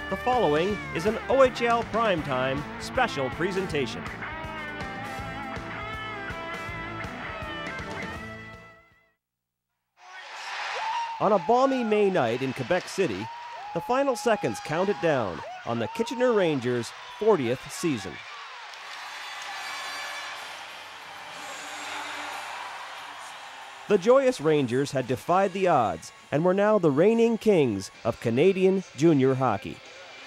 The following is an OHL Primetime special presentation. On a balmy May night in Quebec City, the final seconds counted down on the Kitchener Rangers' 40th season. The joyous Rangers had defied the odds and were now the reigning kings of Canadian junior hockey.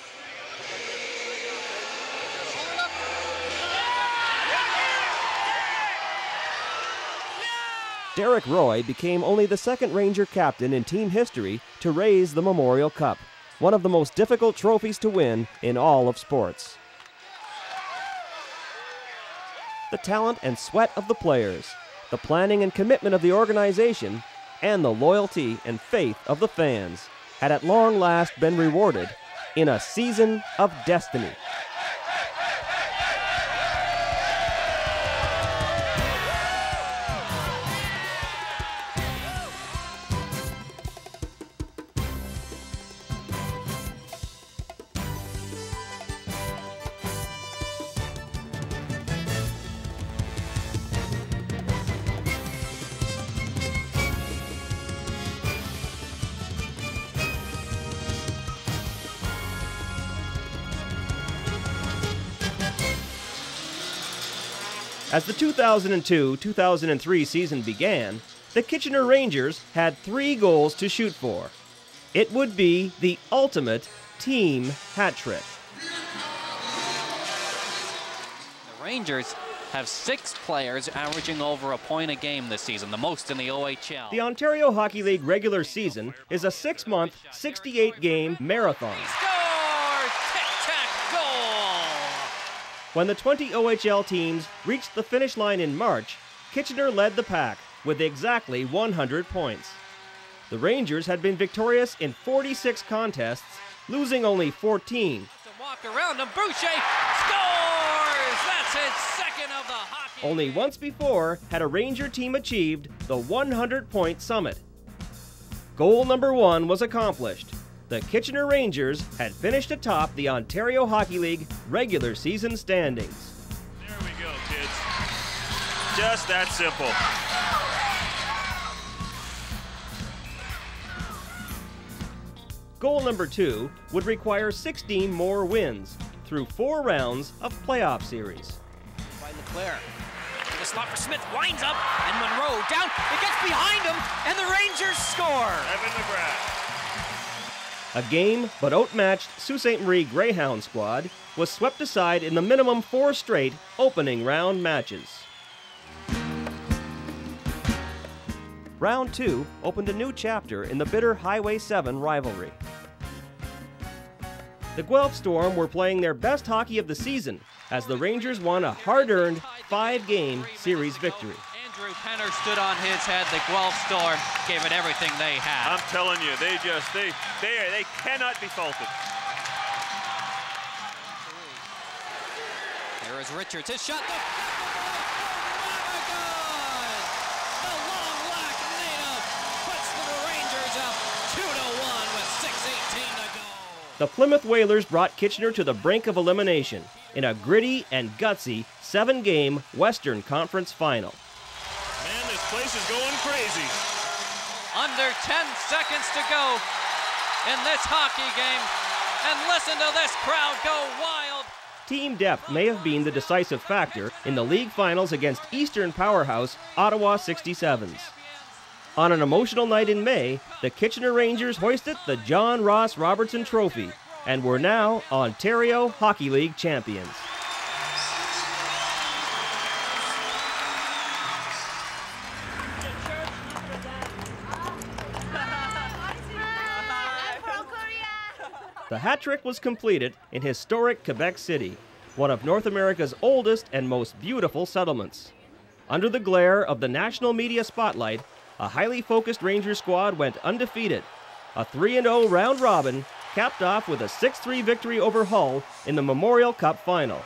Derek Roy became only the second Ranger captain in team history to raise the Memorial Cup, one of the most difficult trophies to win in all of sports. The talent and sweat of the players, the planning and commitment of the organization, and the loyalty and faith of the fans had at long last been rewarded in a season of destiny. As the 2002-2003 season began, the Kitchener Rangers had 3 goals to shoot for. It would be the ultimate team hat trick. The Rangers have 6 players averaging over a point a game this season, the most in the OHL. The Ontario Hockey League regular season is a 6-month, 68-game marathon. When the 20 OHL teams reached the finish line in March, Kitchener led the pack with exactly 100 points. The Rangers had been victorious in 46 contests, losing only 14. To walk around him, Boucher scores! That's his second of the hockey. Only once before had a Ranger team achieved the 100-point summit. Goal number 1 was accomplished. The Kitchener Rangers had finished atop the Ontario Hockey League regular season standings. There we go, kids. Just that simple. Goal number 2 would require 16 more wins through 4 rounds of playoff series. By Leclerc. The slot for Smith winds up, and Monroe down. It gets behind him, and the Rangers score. Evan McGrath. A game but outmatched Sault Ste. Marie Greyhound squad was swept aside in the minimum 4 straight opening round matches. Round 2 opened a new chapter in the bitter Highway 7 rivalry. The Guelph Storm were playing their best hockey of the season as the Rangers won a hard-earned 5-game series victory. Andrew Penner stood on his head. The Guelph Storm gave it everything they had. I'm telling you, they cannot be faulted. Here is Richards. His shot. The long lack native puts the Rangers up 2-1 with 6:18 to go. The Plymouth Whalers brought Kitchener to the brink of elimination in a gritty and gutsy 7-game Western Conference final. Man, this place is going crazy. Under 10 seconds to go in this hockey game. And listen to this crowd go wild. Team depth may have been the decisive factor in the league finals against Eastern powerhouse Ottawa 67s. On an emotional night in May, the Kitchener Rangers hoisted the John Ross Robertson Trophy and were now Ontario Hockey League champions. The hat trick was completed in historic Quebec City, one of North America's oldest and most beautiful settlements. Under the glare of the national media spotlight, a highly focused Ranger squad went undefeated. A 3-0 round robin capped off with a 6-3 victory over Hull in the Memorial Cup final.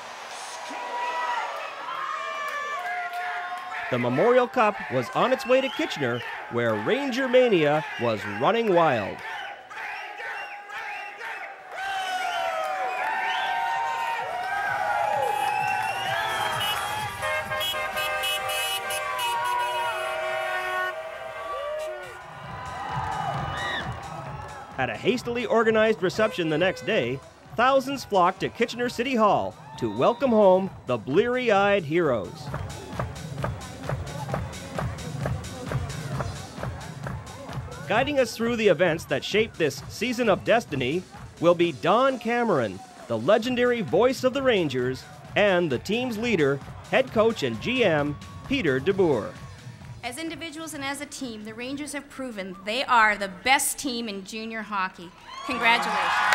The Memorial Cup was on its way to Kitchener, where Ranger Mania was running wild. At a hastily organized reception the next day, thousands flocked to Kitchener City Hall to welcome home the bleary-eyed heroes. Guiding us through the events that shaped this season of destiny will be Don Cameron, the legendary voice of the Rangers, and the team's leader, head coach and GM, Peter DeBoer. As individuals and as a team, the Rangers have proven they are the best team in junior hockey. Congratulations.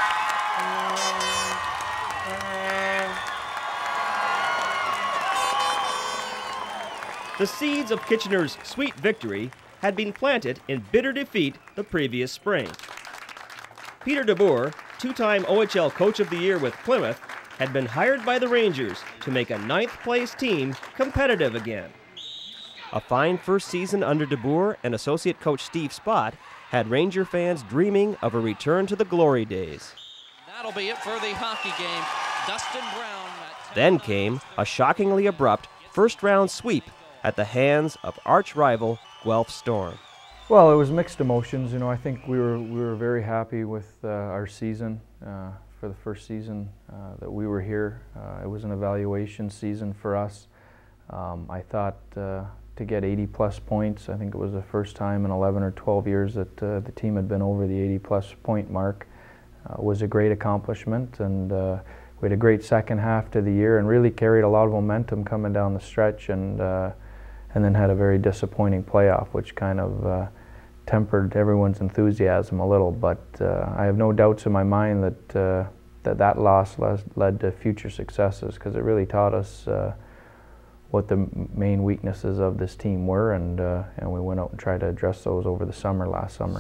The seeds of Kitchener's sweet victory had been planted in bitter defeat the previous spring. Peter DeBoer, two-time OHL Coach of the Year with Plymouth, had been hired by the Rangers to make a ninth-place team competitive again. A fine first season under DeBoer and associate coach Steve Spott had Ranger fans dreaming of a return to the glory days. That'll be it for the hockey game. Dustin Brown. Then came a shockingly abrupt first-round sweep at the hands of arch-rival Guelph Storm. Well, it was mixed emotions. You know, I think we were very happy with our season for the first season that we were here. It was an evaluation season for us. I thought to get 80-plus points, I think it was the first time in 11 or 12 years that the team had been over the 80-plus point mark, was a great accomplishment, and we had a great second half to the year and really carried a lot of momentum coming down the stretch, and then had a very disappointing playoff, which kind of tempered everyone's enthusiasm a little. But I have no doubts in my mind that that loss led to future successes, because it really taught us what the main weaknesses of this team were, and we went out and tried to address those over the summer, last summer.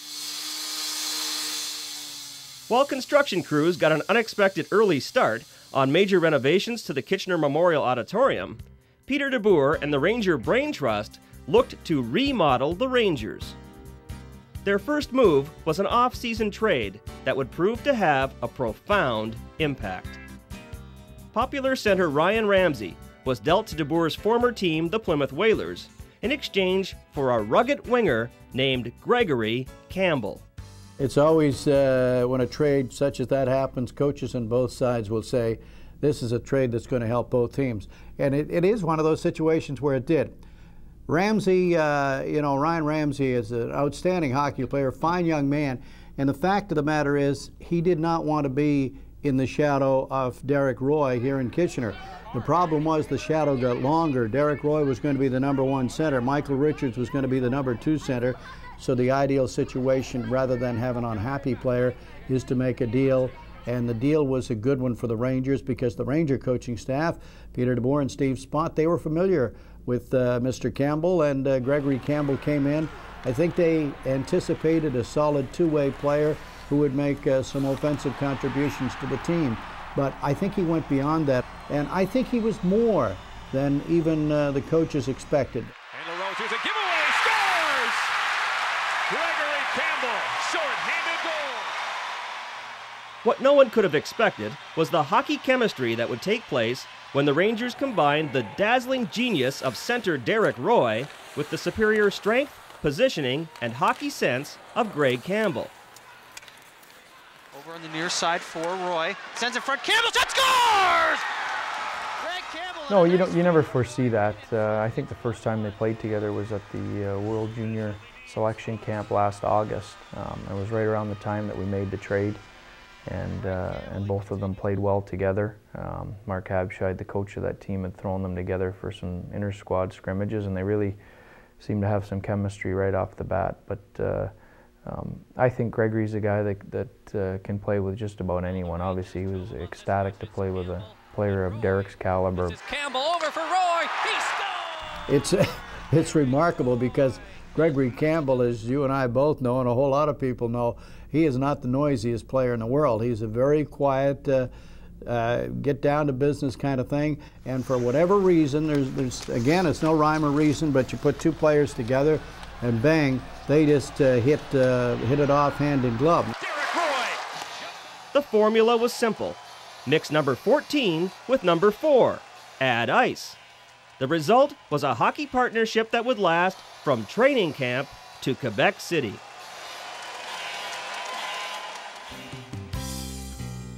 While construction crews got an unexpected early start on major renovations to the Kitchener Memorial Auditorium, Peter DeBoer and the Ranger Brain Trust looked to remodel the Rangers. Their first move was an off-season trade that would prove to have a profound impact. Popular center Ryan Ramsey was dealt to DeBoer's former team, the Plymouth Whalers, in exchange for a rugged winger named Gregory Campbell. It's always, when a trade such as that happens, coaches on both sides will say, this is a trade that's going to help both teams. And it is one of those situations where it did. Ramsey, Ryan Ramsey is an outstanding hockey player, fine young man, and the fact of the matter is he did not want to be in the shadow of Derek Roy here in Kitchener. The problem was the shadow got longer. Derek Roy was going to be the #1 center. Michael Richards was going to be the #2 center. So the ideal situation, rather than have an unhappy player, is to make a deal. And the deal was a good one for the Rangers, because the Ranger coaching staff, Peter DeBoer and Steve Spott, they were familiar with Mr. Campbell, and Gregory Campbell came in. I think they anticipated a solid two-way player who would make some offensive contributions to the team. But I think he went beyond that, and I think he was more than even the coaches expected. And LaRoche is a giveaway, scores! Gregory Campbell, short-handed goal. What no one could have expected was the hockey chemistry that would take place when the Rangers combined the dazzling genius of center Derek Roy with the superior strength, positioning, and hockey sense of Greg Campbell. Over on the near side for Roy. Sends it front. Campbell shot, scores! Greg Campbell. No, you never foresee that. I think the first time they played together was at the World Junior Selection Camp last August. It was right around the time that we made the trade, and both of them played well together. Mark Habscheid, the coach of that team, had thrown them together for some inter-squad scrimmages, and they really seemed to have some chemistry right off the bat. But I think Gregory's a guy that can play with just about anyone. Obviously, he was ecstatic to play with a player of Derek's caliber. Campbell over for Roy. He scores! It's remarkable, because Gregory Campbell, as you and I both know, and a whole lot of people know, he is not the noisiest player in the world. He's a very quiet, get down to business kind of thing. And for whatever reason, there's again, it's no rhyme or reason, but you put two players together, and bang, they just hit it off hand in glove. Derek Roy. The formula was simple. Mix number 14 with number 4. Add ice. The result was a hockey partnership that would last from training camp to Quebec City.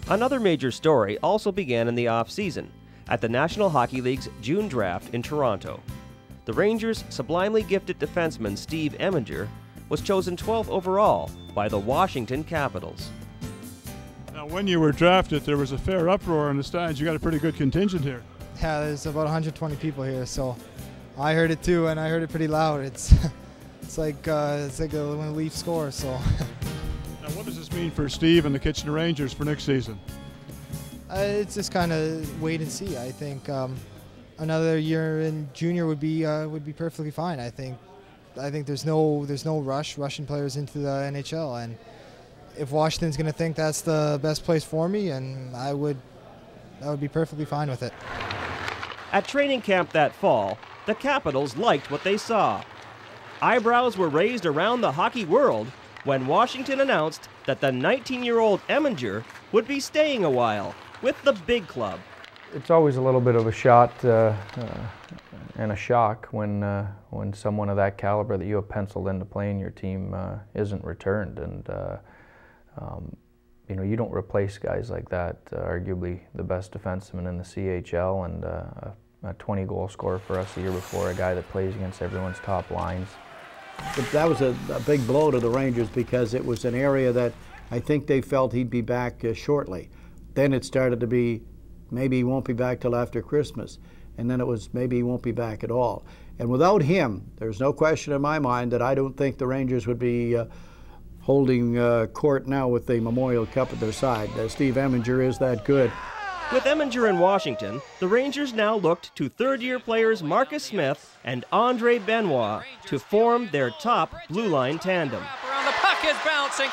Another major story also began in the off-season, at the National Hockey League's June draft in Toronto. The Rangers' sublimely gifted defenseman Steve Eminger was chosen 12th overall by the Washington Capitals. Now, when you were drafted, there was a fair uproar in the stands. You got a pretty good contingent here. Yeah, there's about 120 people here, so I heard it too, and I heard it pretty loud. It's like when a Leaf scores. So. Now, what does this mean for Steve and the Kitchener Rangers for next season? It's just kind of wait and see. I think another year in junior would be perfectly fine. I think there's no rush rushing players into the NHL, and if Washington's going to think that's the best place for me, and I would be perfectly fine with it. At training camp that fall, the Capitals liked what they saw. Eyebrows were raised around the hockey world when Washington announced that the 19-year-old Eminger would be staying a while with the big club. It's always a little bit of a shot and a shock when someone of that caliber that you have penciled in to play in your team isn't returned, and you know, you don't replace guys like that. Arguably the best defenseman in the CHL and a 20-goal scorer for us the year before, a guy that plays against everyone's top lines. But that was a big blow to the Rangers because it was an area that I think they felt he'd be back shortly. Then it started to be maybe he won't be back till after Christmas, and then it was maybe he won't be back at all. And without him, there's no question in my mind that I don't think the Rangers would be holding court now with the Memorial Cup at their side. Steve Eminger is that good. With Eminger in Washington, the Rangers now looked to third-year players Marcus Smith and Andre Benoit to form their top blue line tandem. Around the puck is bouncing.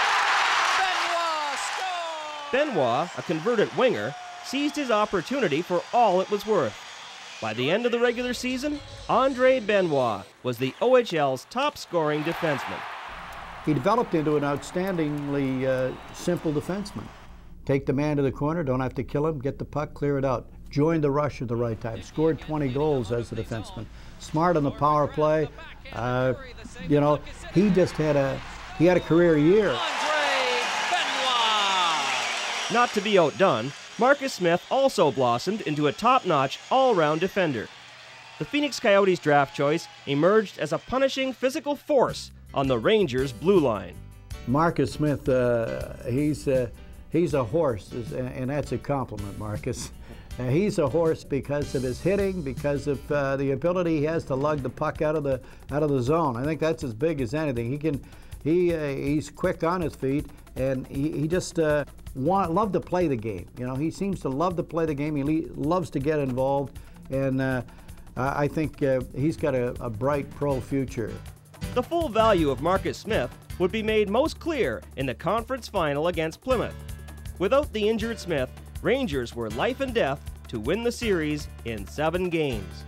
Benoit scores! Benoit, a converted winger, seized his opportunity for all it was worth. By the end of the regular season, Andre Benoit was the OHL's top-scoring defenseman. He developed into an outstandingly simple defenseman. Take the man to the corner, don't have to kill him, get the puck, clear it out. Joined the rush at the right time, scored 20 goals as a defenseman. Smart on the power play. You know, he just had a career year. Andre Benoit! Not to be outdone, Marcus Smith also blossomed into a top-notch all-round defender. The Phoenix Coyotes draft choice emerged as a punishing physical force on the Rangers' blue line. Marcus Smith, he's a horse, and that's a compliment, Marcus. He's a horse because of his hitting, because of the ability he has to lug the puck out of the zone. I think that's as big as anything. He's quick on his feet, and he just love to play the game. You know, he seems to love to play the game. He loves to get involved, and I think he's got a bright pro future. The full value of Marcus Smith would be made most clear in the conference final against Plymouth. Without the injured Smith, Rangers were life and death to win the series in 7 games.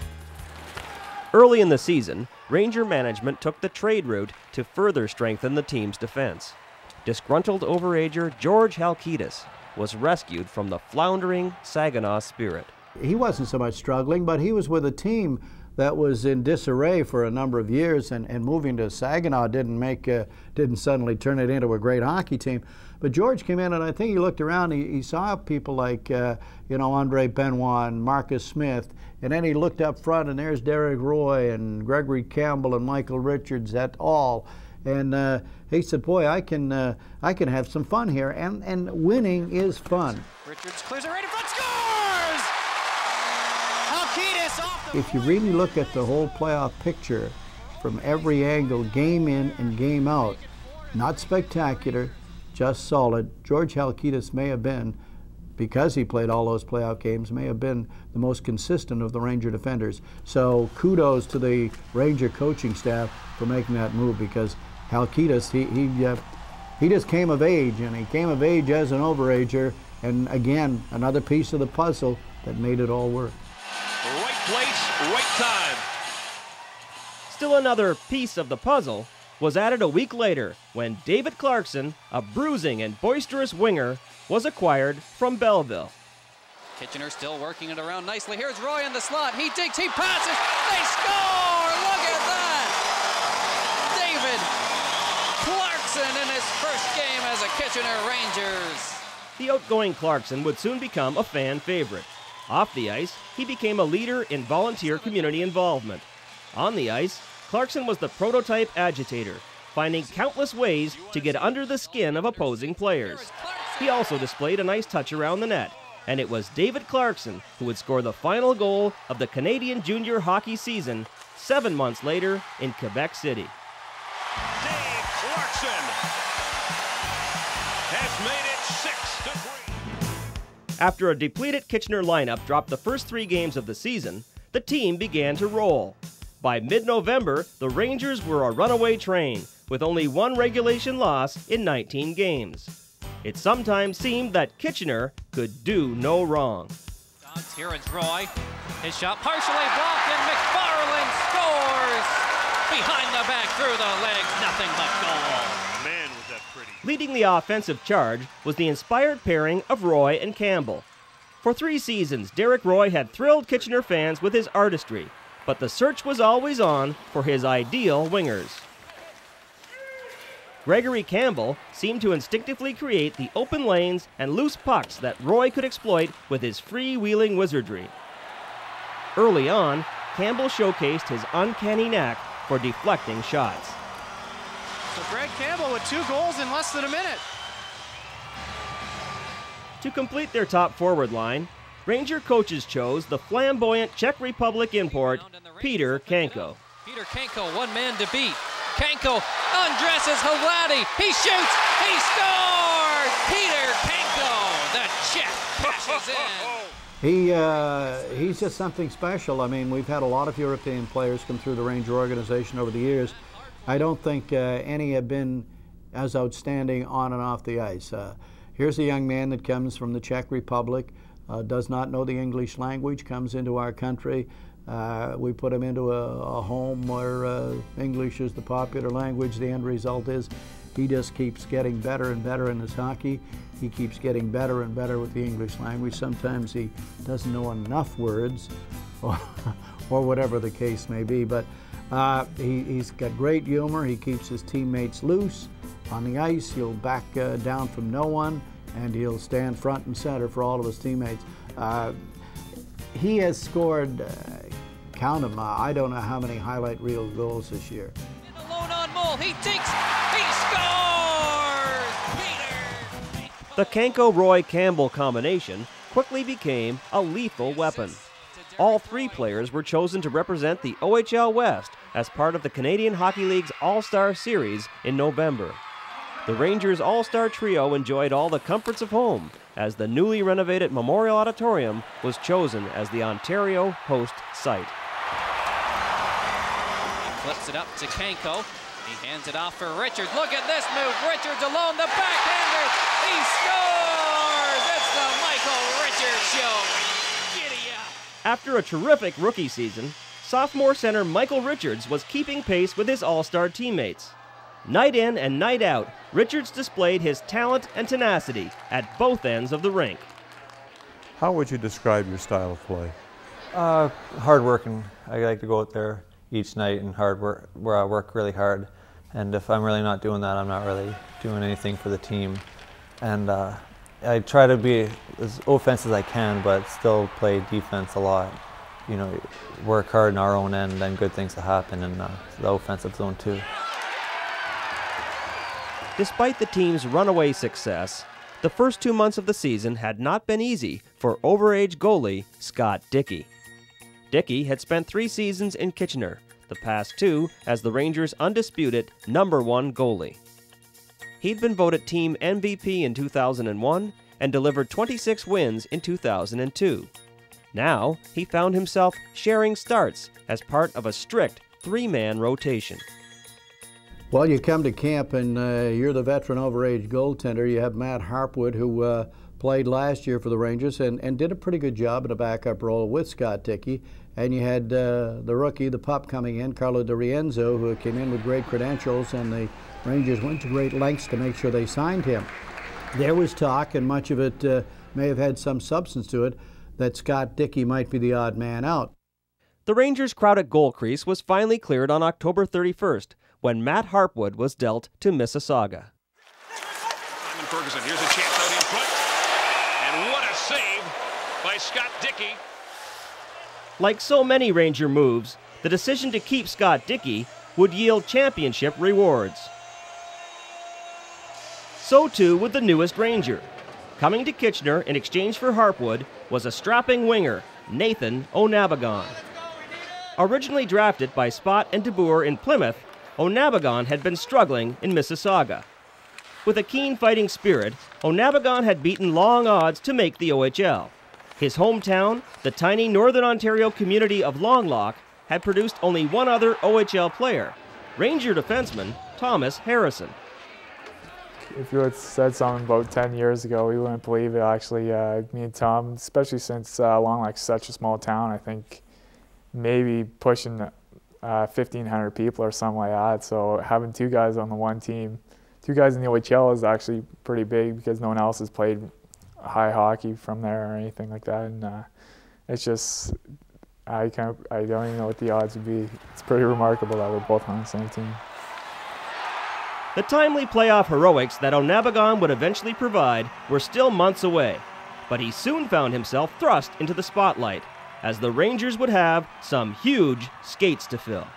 Early in the season, Ranger management took the trade route to further strengthen the team's defense. Disgruntled overager George Halkitis was rescued from the floundering Saginaw Spirit. He wasn't so much struggling, but he was with a team that was in disarray for a number of years, and moving to Saginaw didn't suddenly turn it into a great hockey team. But George came in, and I think he looked around. He saw people like Andre Benoit and Marcus Smith, and then he looked up front, and there's Derek Roy and Gregory Campbell and Michael Richards et al. And he said, "Boy, I can have some fun here, and winning is fun." Richards clears it right in front, scores! Halkitis off the If you really look at the whole playoff picture from every angle, game in and game out, not spectacular, just solid. George Halkitis may have been, because he played all those playoff games, may have been the most consistent of the Ranger defenders. So kudos to the Ranger coaching staff for making that move, because Halkitis, he just came of age, and he came of age as an overager, and again, another piece of the puzzle that made it all work. Right place, right time. Still another piece of the puzzle was added a week later when David Clarkson, a bruising and boisterous winger, was acquired from Belleville. Kitchener still working it around nicely. Here's Roy in the slot. He digs, he passes, they score! Look at that! David Clarkson in his first game as a Kitchener Rangers. The outgoing Clarkson would soon become a fan favorite. Off the ice, he became a leader in volunteer community involvement. On the ice, Clarkson was the prototype agitator, finding countless ways to get under the skin of opposing players. He also displayed a nice touch around the net, and it was David Clarkson who would score the final goal of the Canadian junior hockey season 7 months later in Quebec City. Dave Clarkson has made it 6-3. After a depleted Kitchener lineup dropped the first 3 games of the season, the team began to roll. By mid-November, the Rangers were a runaway train, with only 1 regulation loss in 19 games. It sometimes seemed that Kitchener could do no wrong. Here is Roy. His shot partially blocked, and McFarland scores! Behind the back, through the legs, nothing but goal. Man, was that pretty. Leading the offensive charge was the inspired pairing of Roy and Campbell. For 3 seasons, Derek Roy had thrilled Kitchener fans with his artistry, but the search was always on for his ideal wingers. Gregory Campbell seemed to instinctively create the open lanes and loose pucks that Roy could exploit with his freewheeling wizardry. Early on, Campbell showcased his uncanny knack for deflecting shots. So Greg Campbell with 2 goals in less than a minute. To complete their top forward line, Ranger coaches chose the flamboyant Czech Republic import, Peter Kanko. Peter Kanko, 1 man to beat. Kanko undresses Halati. He shoots. He scores! Peter Kanko, the Czech, cashes in. He's just something special. I mean, we've had a lot of European players come through the Ranger organization over the years. I don't think any have been as outstanding on and off the ice. Here's a young man that comes from the Czech Republic, does not know the English language, comes into our country. We put him into a home where English is the popular language. The end result is he just keeps getting better and better in his hockey. He keeps getting better and better with the English language. Sometimes he doesn't know enough words or whatever the case may be, but he's got great humor. He keeps his teammates loose. On the ice, he'll back down from no one, and he'll stand front and center for all of his teammates. He has scored, count them, I don't know how many highlight reel goals this year. Alone on Mole, he takes, he scores! Peter! The Kanko-Roy-Campbell combination quickly became a lethal weapon. All 3 players were chosen to represent the OHL West as part of the Canadian Hockey League's All-Star Series in November. The Rangers' All-Star Trio enjoyed all the comforts of home as the newly renovated Memorial Auditorium was chosen as the Ontario host site. He flips it up to Kanko. He hands it off for Richards. Look at this move. Richards alone, the backhander. He scores! It's the Michael Richards show. Giddy up. After a terrific rookie season, sophomore center Michael Richards was keeping pace with his all-star teammates. Night in and night out, Richards displayed his talent and tenacity at both ends of the rink. How would you describe your style of play? Hard working. I like to go out there each night and hard work, where I work really hard. And if I'm really not doing that, I'm not really doing anything for the team. And I try to be as offensive as I can, but still play defense a lot. You know, work hard in our own end, then good things will happen in the offensive zone too. Despite the team's runaway success, the first 2 months of the season had not been easy for overage goalie Scott Dickey. Dickey had spent 3 seasons in Kitchener, the past 2 as the Rangers' undisputed #1 goalie. He'd been voted team MVP in 2001 and delivered 26 wins in 2002. Now, he found himself sharing starts as part of a strict 3-man rotation. Well, you come to camp and you're the veteran overage goaltender. You have Matt Harpwood, who played last year for the Rangers and did a pretty good job in a backup role with Scott Dickey. And you had the rookie, the pup coming in, Carlo Di Rienzo, who came in with great credentials, and the Rangers went to great lengths to make sure they signed him. There was talk, and much of it may have had some substance to it, that Scott Dickey might be the odd man out. The Rangers' crowded goal crease was finally cleared on October 31st, when Matt Harpwood was dealt to Mississauga. Simon Ferguson, here's a chance out in front. And what a save by Scott Dickey. Like so many Ranger moves, the decision to keep Scott Dickey would yield championship rewards. So too with the newest Ranger. Coming to Kitchener in exchange for Harpwood was a strapping winger, Nathan O'Nabagon. Originally drafted by Spot and DeBoer in Plymouth, O'Nabagon had been struggling in Mississauga. With a keen fighting spirit, O'Nabagon had beaten long odds to make the OHL. His hometown, the tiny Northern Ontario community of Longlock, had produced only one other OHL player, Ranger defenseman Thomas Harrison. If you had said something about 10 years ago, we wouldn't believe it. Actually, me and Tom, especially since Longlock's such a small town, I think maybe pushing 1,500 people or something like that. So having two guys on the one team, two guys in the OHL is actually pretty big because no one else has played high hockey from there or anything like that. And it's just, I don't even know what the odds would be. It's pretty remarkable that we're both on the same team. The timely playoff heroics that O'Nabagon would eventually provide were still months away, but he soon found himself thrust into the spotlight, as the Rangers would have some huge skates to fill.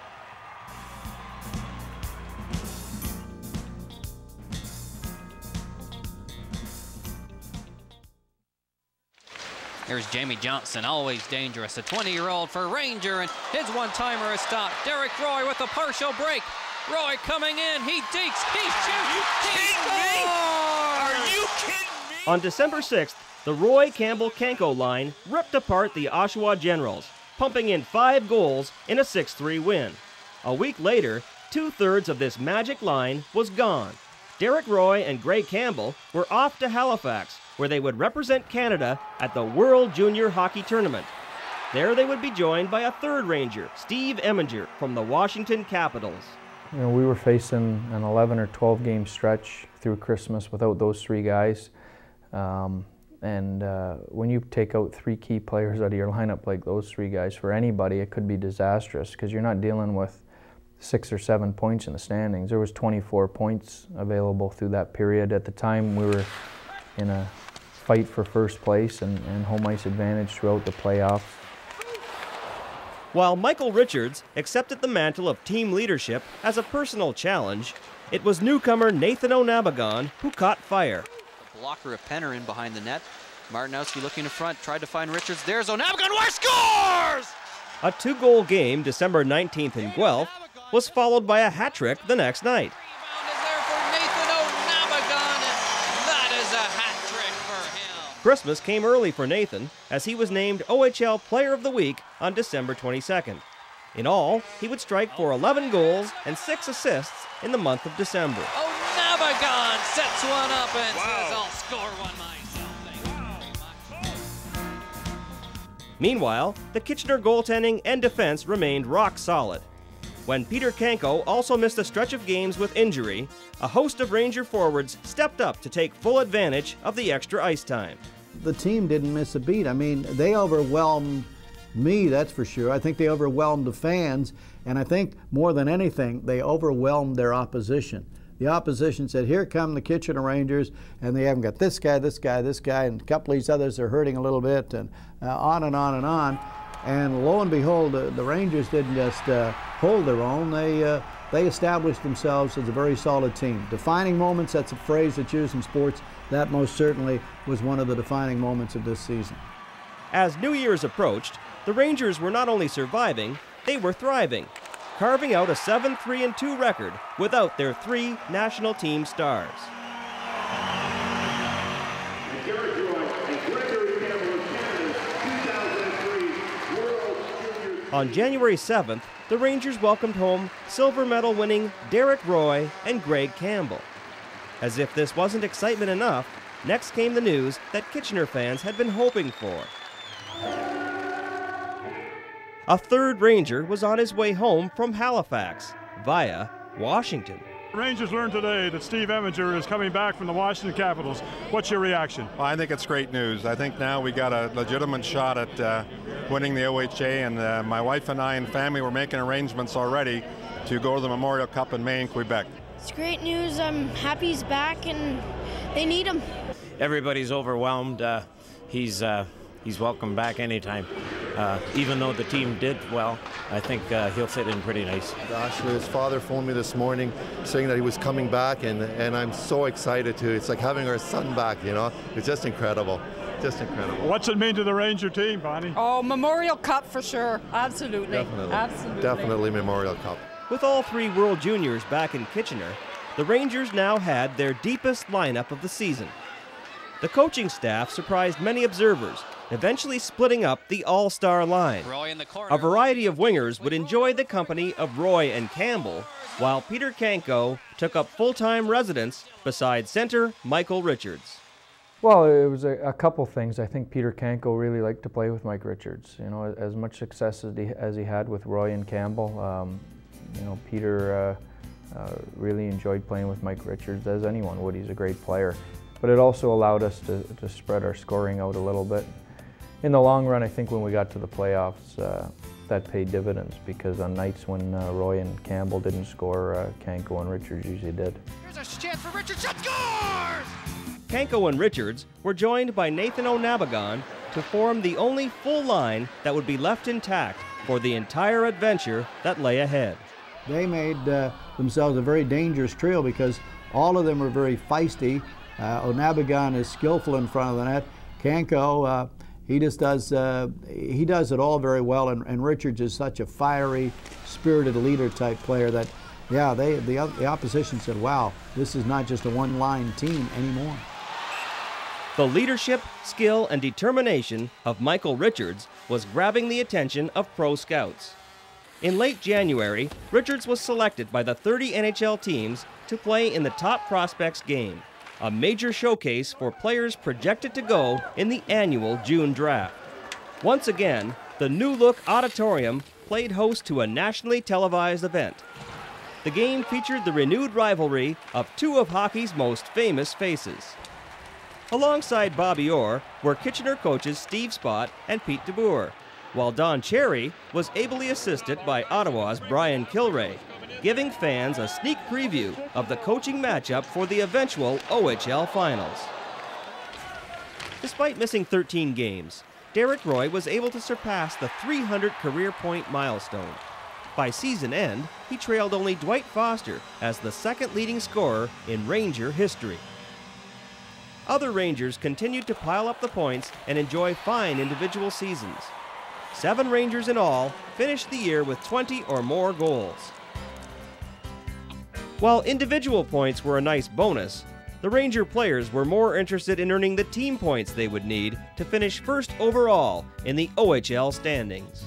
Here's Jamie Johnson, always dangerous, a 20-year-old for Ranger, and his one-timer is stopped. Derek Roy with a partial break. Roy coming in, he dekes, he shoots, he scores! Are you kidding me? On December 6th, the Roy Campbell-Kenko line ripped apart the Oshawa Generals, pumping in 5 goals in a 6-3 win. A week later, 2/3 of this magic line was gone. Derek Roy and Greg Campbell were off to Halifax, where they would represent Canada at the World Junior Hockey Tournament. There they would be joined by a third Ranger, Steve Eminger, from the Washington Capitals. You know, we were facing an 11 or 12 game stretch through Christmas without those 3 guys. When you take out 3 key players out of your lineup like those 3 guys, for anybody it could be disastrous because you're not dealing with 6 or 7 points in the standings. There was 24 points available through that period. At the time we were in a fight for first place and home ice advantage throughout the playoffs. While Michael Richards accepted the mantle of team leadership as a personal challenge, it was newcomer Nathan O'Nabagon who caught fire. Blocker of Penner in behind the net. Martinowski looking in front, tried to find Richards. There's O'Nabagon, where scores! A 2-goal game December 19th in Guelph was followed by a hat trick the next night. Christmas came early for Nathan as he was named OHL Player of the Week on December 22nd. In all, he would strike for 11 goals and 6 assists in the month of December. O'Nabagon sets one up and says, I'll score one myself. Meanwhile, the Kitchener goaltending and defense remained rock solid. When Peter Kenko also missed a stretch of games with injury, a host of Ranger forwards stepped up to take full advantage of the extra ice time. The team didn't miss a beat. I mean, they overwhelmed me, that's for sure. I think they overwhelmed the fans, and I think more than anything, they overwhelmed their opposition. The opposition said, here come the Kitchener Rangers, and they haven't got this guy, this guy, this guy, and a couple of these others are hurting a little bit, and on and on and on. And lo and behold, the Rangers didn't just hold their own. They established themselves as a very solid team. Defining moments, that's a phrase that's used in sports. That most certainly was one of the defining moments of this season. As New Year's approached, the Rangers were not only surviving, they were thriving, carving out a 7-3-2 record without their 3 national team stars. On January 7th, the Rangers welcomed home silver medal winning Derek Roy and Greg Campbell. As if this wasn't excitement enough, next came the news that Kitchener fans had been hoping for. A third Ranger was on his way home from Halifax via Washington. Rangers learned today that Steve Eminger is coming back from the Washington Capitals. What's your reaction? Well, I think it's great news. I think now we got a legitimate shot at winning the OHA, and my wife and I and family were making arrangements already to go to the Memorial Cup in May in Quebec. It's great news. I'm happy he's back, and They need him. Everybody's overwhelmed. He's welcome back anytime. Even though the team did well, I think he'll fit in pretty nice. Actually, his father phoned me this morning saying that he was coming back, and I'm so excited too. It's like having our son back, you know? It's just incredible. Just incredible. What's it mean to the Ranger team, Bonnie? Oh, Memorial Cup for sure. Absolutely. Definitely. Absolutely. Definitely Memorial Cup. With all 3 World Juniors back in Kitchener, the Rangers now had their deepest lineup of the season. The coaching staff surprised many observers, eventually splitting up the all-star line. Roy in the corner. A variety of wingers would enjoy the company of Roy and Campbell, while Peter Kanko took up full-time residence beside center Michael Richards. Well, it was a couple things. I think Peter Kanko really liked to play with Mike Richards. You know, as much success as he had with Roy and Campbell, you know, Peter really enjoyed playing with Mike Richards, as anyone would. He's a great player. But it also allowed us to spread our scoring out a little bit. In the long run, I think when we got to the playoffs, that paid dividends, because on nights when Roy and Campbell didn't score, Kanko and Richards usually did. Here's a chance for Richards. Shot scores! Kanko and Richards were joined by Nathan O'Nabagon to form the only full line that would be left intact for the entire adventure that lay ahead. They made themselves a very dangerous trio because all of them were very feisty. O'Nabagon is skillful in front of the net. Kanko, he does it all very well, and Richards is such a fiery, spirited leader type player that, yeah, the opposition said, wow, this is not just a one-line team anymore. The leadership, skill, and determination of Michael Richards was grabbing the attention of pro scouts. In late January, Richards was selected by the 30 NHL teams to play in the Top Prospects game, a major showcase for players projected to go in the annual June draft. Once again, the new-look auditorium played host to a nationally televised event. The game featured the renewed rivalry of 2 of hockey's most famous faces. Alongside Bobby Orr were Kitchener coaches Steve Spott and Pete DeBoer, while Don Cherry was ably assisted by Ottawa's Brian Kilray, giving fans a sneak preview of the coaching matchup for the eventual OHL Finals. Despite missing 13 games, Derek Roy was able to surpass the 300 career point milestone. By season end, he trailed only Dwight Foster as the 2nd leading scorer in Ranger history. Other Rangers continued to pile up the points and enjoy fine individual seasons. 7 Rangers in all finished the year with 20 or more goals. While individual points were a nice bonus, the Ranger players were more interested in earning the team points they would need to finish first overall in the OHL standings.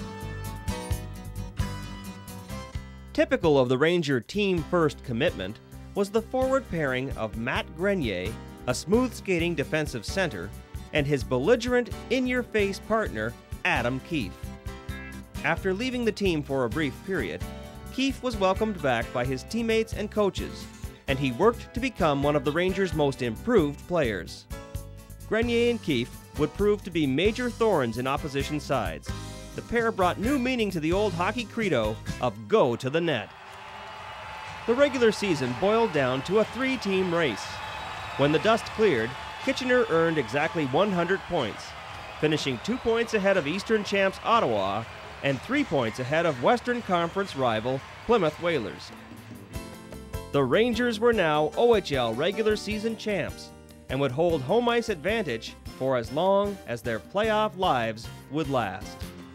Typical of the Ranger team-first commitment was the forward pairing of Matt Grenier, a smooth-skating defensive center, and his belligerent, in-your-face partner, Adam Keefe. After leaving the team for a brief period, Keefe was welcomed back by his teammates and coaches, and he worked to become one of the Rangers' most improved players. Grenier and Keefe would prove to be major thorns in opposition sides. The pair brought new meaning to the old hockey credo of go to the net. The regular season boiled down to a 3-team race. When the dust cleared, Kitchener earned exactly 100 points, finishing 2 points ahead of Eastern champs Ottawa and 3 points ahead of Western Conference rival Plymouth Whalers. The Rangers were now OHL regular season champs and would hold home ice advantage for as long as their playoff lives would last.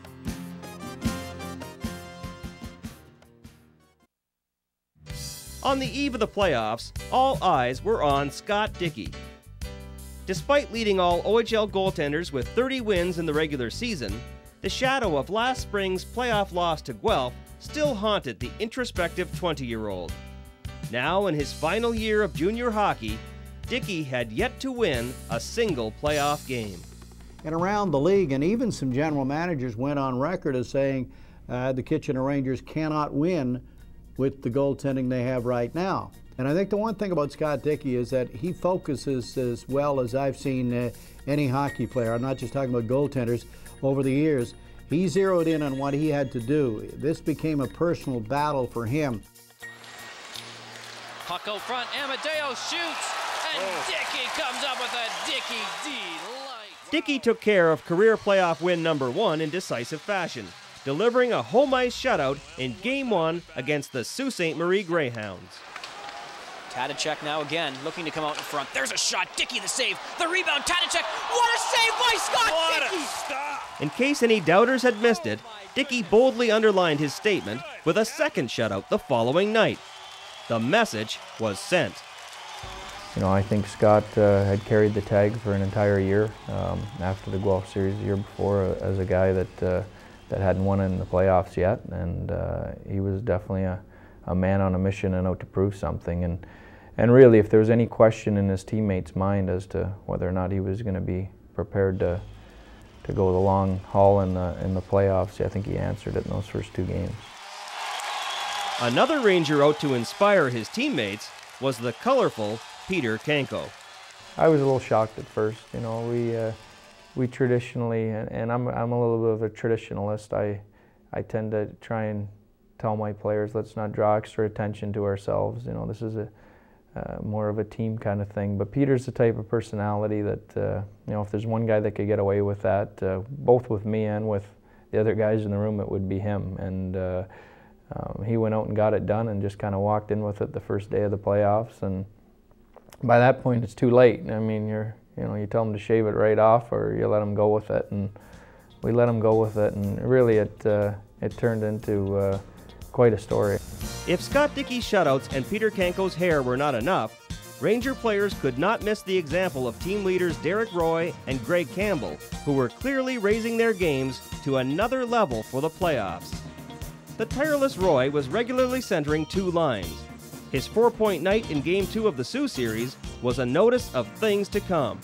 On the eve of the playoffs, all eyes were on Scott Dickey. Despite leading all OHL goaltenders with 30 wins in the regular season, the shadow of last spring's playoff loss to Guelph still haunted the introspective 20-year-old. Now in his final year of junior hockey, Dickey had yet to win a single playoff game. And around the league, and even some general managers went on record as saying the Kitchener Rangers cannot win with the goaltending they have right now. And I think the one thing about Scott Dickey is that he focuses as well as I've seen any hockey player. I'm not just talking about goaltenders. Over the years, he zeroed in on what he had to do. This became a personal battle for him. Puck out front, Amadeo shoots, Dickey comes up with a Dickey D. Dickey took care of career playoff win #1 in decisive fashion, delivering a home ice shutout in Game 1 against the Sault Ste. Marie Greyhounds. Tadicek now again, looking to come out in front. There's a shot. Dickey the save. The rebound. Tadicek. What a save by Scott Dickey! In case any doubters had missed it, Dickey boldly underlined his statement with a second shutout the following night. The message was sent. You know, I think Scott had carried the tag for an entire year after the Guelph series the year before as a guy that hadn't won in the playoffs yet, and he was definitely a man on a mission and out to prove something. And really, if there was any question in his teammates' mind as to whether or not he was going to be prepared to go the long haul in the playoffs, I think he answered it in those first 2 games. Another Ranger out to inspire his teammates was the colorful Peter Kanko. I was a little shocked at first. You know, we traditionally, and I'm a little bit of a traditionalist. I tend to try and tell my players, let's not draw extra attention to ourselves. You know, this is more of a team kind of thing. But Peter's the type of personality that, you know, if there's one guy that could get away with that, both with me and with the other guys in the room, it would be him. And he went out and got it done and just kind of walked in with it the first day of the playoffs. And by that point, it's too late. I mean, you tell him to shave it right off, or you let him go with it. And we let him go with it, and really it turned into quite a story. If Scott Dickey's shutouts and Peter Kanko's hair were not enough, Ranger players could not miss the example of team leaders Derek Roy and Greg Campbell, who were clearly raising their games to another level for the playoffs. The tireless Roy was regularly centering 2 lines. His 4-point night in Game 2 of the Sioux series was a notice of things to come.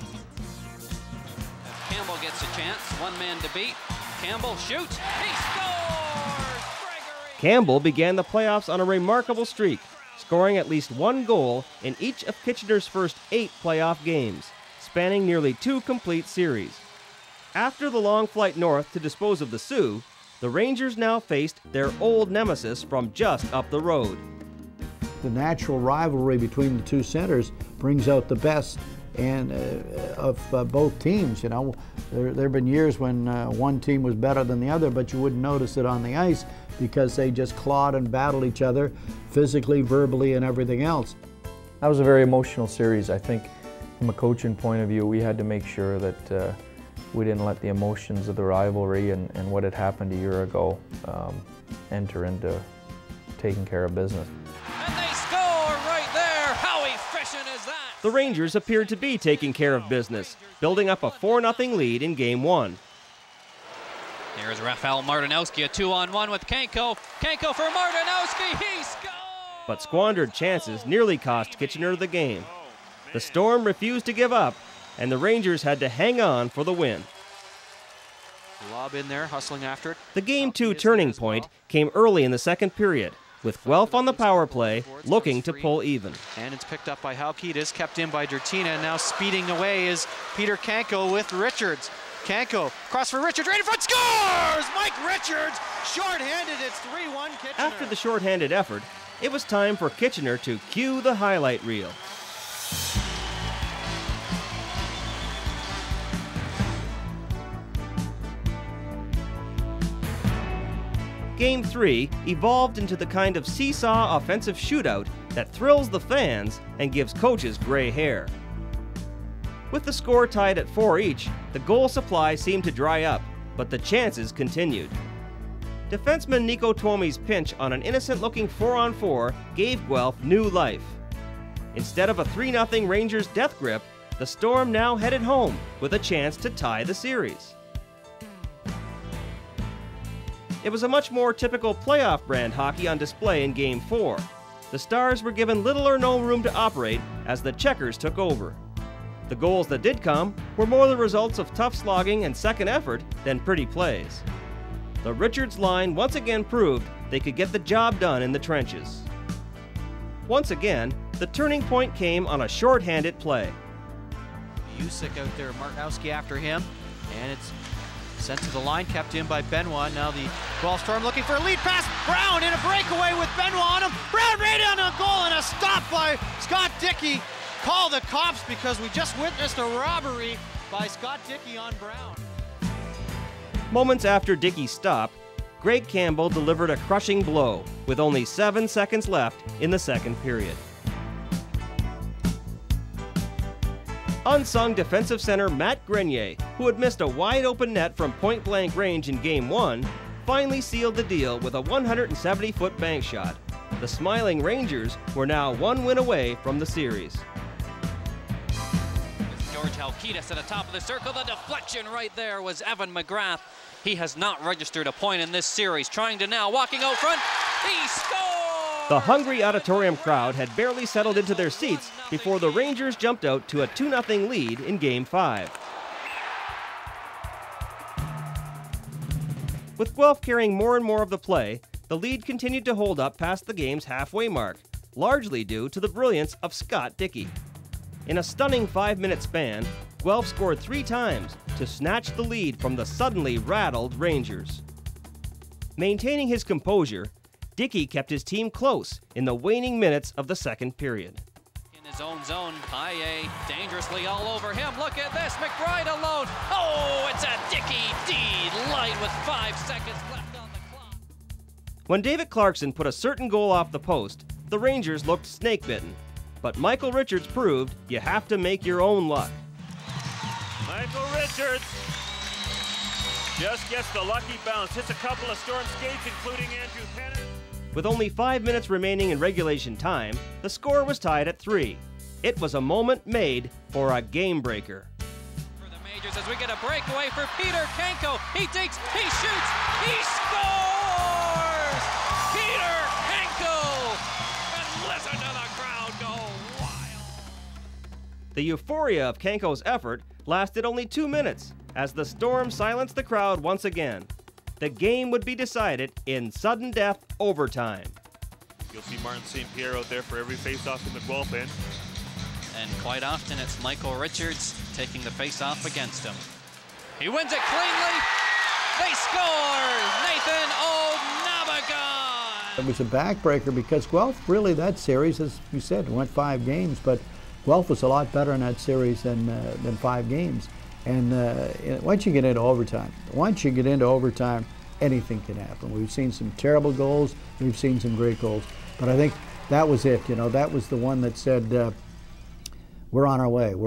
Campbell gets a chance, 1 man to beat. Campbell shoots, he scores! Campbell began the playoffs on a remarkable streak, scoring at least 1 goal in each of Kitchener's first 8 playoff games, spanning nearly 2 complete series. After the long flight north to dispose of the Sioux, the Rangers now faced their old nemesis from just up the road. The natural rivalry between the 2 centers brings out the best of both teams. You know, there have been years when one team was better than the other, but you wouldn't notice it on the ice because they just clawed and battled each other physically, verbally, and everything else. That was a very emotional series. I think from a coaching point of view, we had to make sure that we didn't let the emotions of the rivalry and what had happened a year ago enter into taking care of business. And they score right there! How efficient is that? The Rangers appeared to be taking care of business, building up a 4-0 lead in Game 1. There's Rafael Martinowski, a 2-on-1 with Kanko. Kanko for Martinowski, he scores! But squandered chances nearly cost Kitchener the game. The Storm refused to give up, and the Rangers had to hang on for the win. Lob in there, hustling after it. The Game 2 turning point came early in the second period, with Guelph on the power play, looking to pull even. And it's picked up by Halkitis, kept in by Dertina, and now speeding away is Peter Kanko with Richards. Kanko, cross for Richards, right in front, scores! Mike Richards, short-handed, it's 3-1 Kitchener. After the short-handed effort, it was time for Kitchener to cue the highlight reel. Game 3 evolved into the kind of seesaw offensive shootout that thrills the fans and gives coaches gray hair. With the score tied at 4 each, the goal supply seemed to dry up, but the chances continued. Defenseman Nico Tuomi's pinch on an innocent-looking 4-on-4 gave Guelph new life. Instead of a 3-0 Rangers death grip, the Storm now headed home with a chance to tie the series. It was a much more typical playoff brand hockey on display in Game 4. The Stars were given little or no room to operate as the Checkers took over. The goals that did come were more the results of tough slogging and second effort than pretty plays. The Richards line once again proved they could get the job done in the trenches. Once again, the turning point came on a short-handed play. Usyk out there, Martinowski after him, and it's sent to the line, kept in by Benoit. Now the Guelph Storm looking for a lead pass. Brown in a breakaway with Benoit on him. Brown right on a goal and a stop by Scott Dickey. call the cops because we just witnessed a robbery by Scott Dickey on Brown. Moments after Dickey's stop, Greg Campbell delivered a crushing blow with only 7 seconds left in the second period. Unsung defensive center Matt Grenier, who had missed a wide-open net from point-blank range in Game 1, finally sealed the deal with a 170-foot bank shot. The smiling Rangers were now 1 win away from the series. George Halkitis at the top of the circle. The deflection right there was Evan McGrath. He has not registered a point in this series. Trying to now, walking out front, he scores! The hungry auditorium crowd had barely settled into their seats before the Rangers jumped out to a 2-0 lead in Game 5. With Guelph carrying more and more of the play, the lead continued to hold up past the game's halfway mark, largely due to the brilliance of Scott Dickey. In a stunning 5-minute span, Guelph scored 3 times to snatch the lead from the suddenly rattled Rangers. Maintaining his composure, Dickey kept his team close in the waning minutes of the second period. In his own zone, Paille dangerously all over him. Look at this, McBride alone. Oh, it's a Dickey delight with 5 seconds left on the clock. When David Clarkson put a certain goal off the post, the Rangers looked snake-bitten. But Michael Richards proved you have to make your own luck. Michael Richards just gets the lucky bounce. Hits a couple of storm skates, including Andrew Pennant. With only 5 minutes remaining in regulation time, the score was tied at 3. It was a moment made for a game breaker. For the Majors as we get a breakaway for Peter Kanko. He digs, he shoots, he scores! Peter Kanko! And listen to the crowd go wild. The euphoria of Kanko's effort lasted only 2 minutes as the Storm silenced the crowd once again. The game would be decided in sudden death overtime. You'll see Martin St. Pierre out there for every face-off in the Guelph end. And quite often it's Michael Richards taking the face-off against him. He wins it cleanly. They score! Nathan O'Nabagon! It was a backbreaker because Guelph, really, that series, as you said, went 5 games, but Guelph was a lot better in that series than 5 games. And once you get into overtime, anything can happen. We've seen some terrible goals, we've seen some great goals, but I think that was it. You know, that was the one that said we're on our way.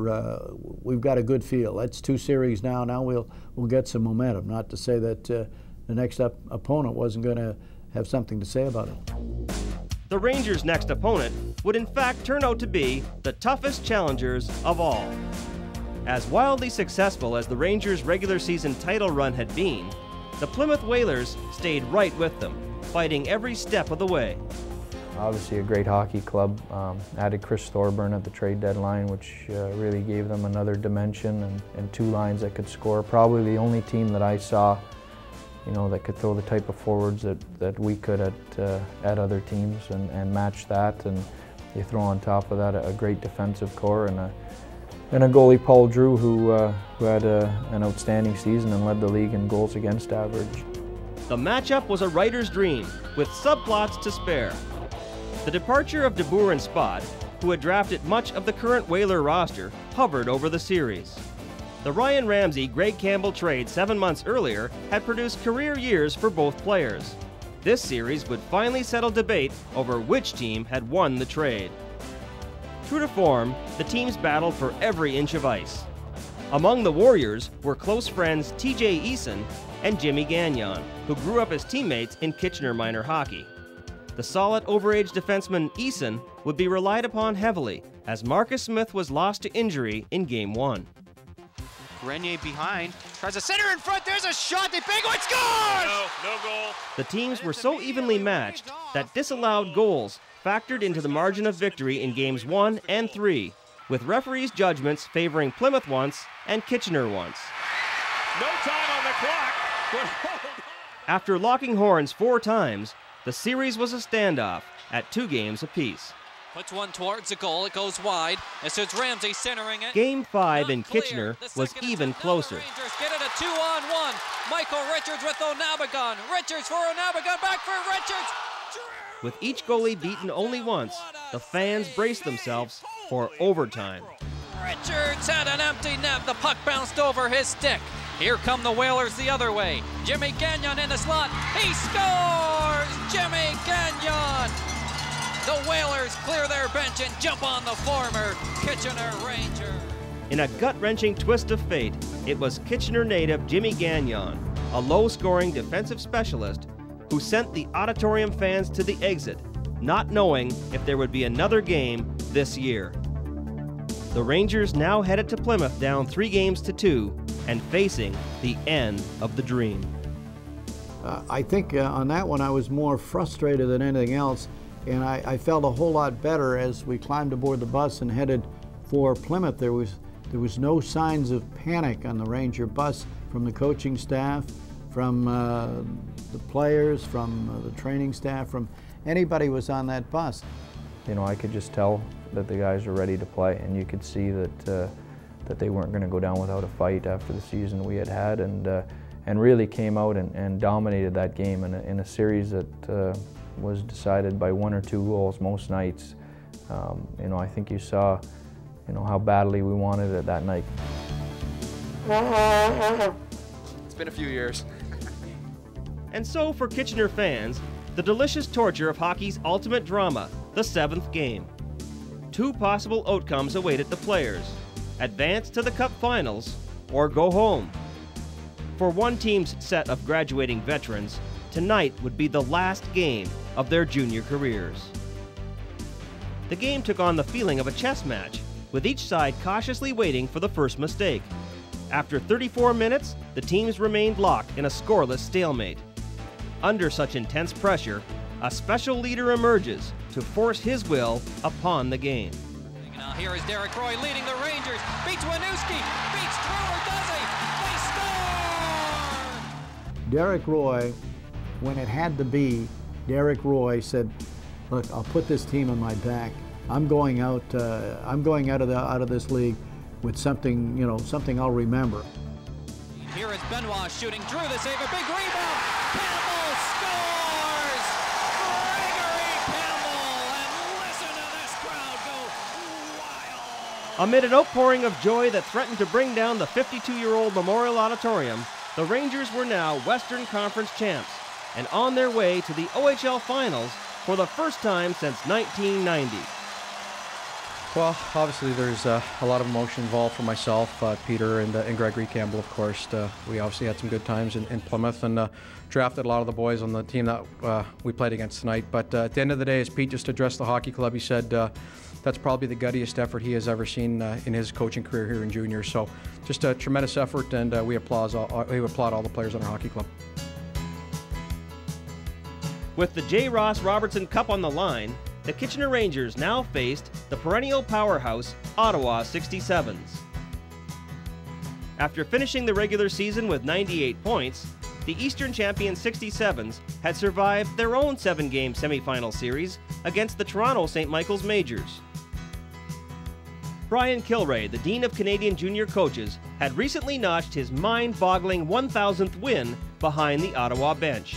We've got a good feel. That's 2 series now. Now we'll get some momentum. Not to say that the next opponent wasn't going to have something to say about it. The Rangers' next opponent would in fact turn out to be the toughest challengers of all. As wildly successful as the Rangers' regular season title run had been, the Plymouth Whalers stayed right with them, fighting every step of the way. Obviously a great hockey club. Added Chris Thorburn at the trade deadline, which really gave them another dimension and 2 lines that could score. Probably the only team that I saw, you know, that could throw the type of forwards that we could at other teams and match that. And you throw on top of that a great defensive core and a goalie, Paul Drew, who had an outstanding season and led the league in goals against average. The matchup was a writer's dream, with subplots to spare. The departure of DeBoer and Spot, who had drafted much of the current Whaler roster, hovered over the series. The Ryan Ramsey-Greg Campbell trade 7 months earlier had produced career years for both players. This series would finally settle debate over which team had won the trade. True to form, the teams battled for every inch of ice. Among the Warriors were close friends TJ Eason and Jimmy Gagnon, who grew up as teammates in Kitchener minor hockey. The solid overage defenseman Eason would be relied upon heavily as Marcus Smith was lost to injury in Game 1. Grenier behind, tries a center in front, there's a shot, they bang, it scores! No goal. The teams were so evenly matched that disallowed goals factored into the margin of victory in Games 1 and 3, with referees' judgments favoring Plymouth once and Kitchener once. No time on the clock. After locking horns 4 times, the series was a standoff at 2 games apiece. Puts one towards the goal, it goes wide. As it's Ramsey centering it. Game 5 in Kitchener was even closer. Rangers get it a 2-on-1. Michael Richards with O'Nabagon. Richards for O'Nabagon, back for Richards. With each goalie beaten only once, the fans braced themselves for overtime. Richards had an empty net. The puck bounced over his stick. Here come the Whalers the other way. Jimmy Gagnon in the slot. He scores! Jimmy Gagnon! The Whalers clear their bench and jump on the former Kitchener Ranger. In a gut-wrenching twist of fate, it was Kitchener native Jimmy Gagnon, a low-scoring defensive specialist, who sent the auditorium fans to the exit, not knowing if there would be another game this year. The Rangers now headed to Plymouth down 3-2 and facing the end of the dream. I think on that one I was more frustrated than anything else, and I felt a whole lot better as we climbed aboard the bus and headed for Plymouth. There was no signs of panic on the Ranger bus from the coaching staff, from the players, from the training staff, from anybody who was on that bus. You know, I could just tell that the guys were ready to play, and you could see that that they weren't going to go down without a fight after the season we had, and really came out and dominated that game in a series that was decided by 1 or 2 goals most nights. You know, I think you saw, you know, how badly we wanted it that night. It's been a few years. And so for Kitchener fans, the delicious torture of hockey's ultimate drama, the 7th game. 2 possible outcomes awaited the players: advance to the Cup Finals or go home. For one team's set of graduating veterans, tonight would be the last game of their junior careers. The game took on the feeling of a chess match, with each side cautiously waiting for the first mistake. After 34 minutes, the teams remained locked in a scoreless stalemate. Under such intense pressure, a special leader emerges to force his will upon the game. Now here is Derek Roy leading the Rangers. Beats Winooski. Beats Truer, does he? They score! Derek Roy, when it had to be, Derek Roy said, "Look, I'll put this team on my back. I'm going out. I'm going out of this league with something, you know, something I'll remember." Here is Benoit shooting. Drew the save. A big rebound. Campbell scores! Gregory Campbell! And listen to this crowd go wild! Amid an outpouring of joy that threatened to bring down the 52-year-old Memorial Auditorium, the Rangers were now Western Conference champs and on their way to the OHL Finals for the first time since 1990. Well, obviously there's a lot of emotion involved for myself, Peter, and Gregory Campbell, of course. We obviously had some good times in Plymouth and drafted a lot of the boys on the team that we played against tonight. But at the end of the day, as Pete just addressed the hockey club, he said that's probably the guttiest effort he has ever seen in his coaching career here in junior. So just a tremendous effort, and we applaud all the players on our hockey club. With the J. Ross Robertson Cup on the line, the Kitchener Rangers now faced the perennial powerhouse Ottawa 67s. After finishing the regular season with 98 points, the Eastern champion 67s had survived their own 7-game semifinal series against the Toronto St. Michael's Majors. Brian Kilray, the Dean of Canadian Junior Coaches, had recently notched his mind-boggling 1,000th win behind the Ottawa bench.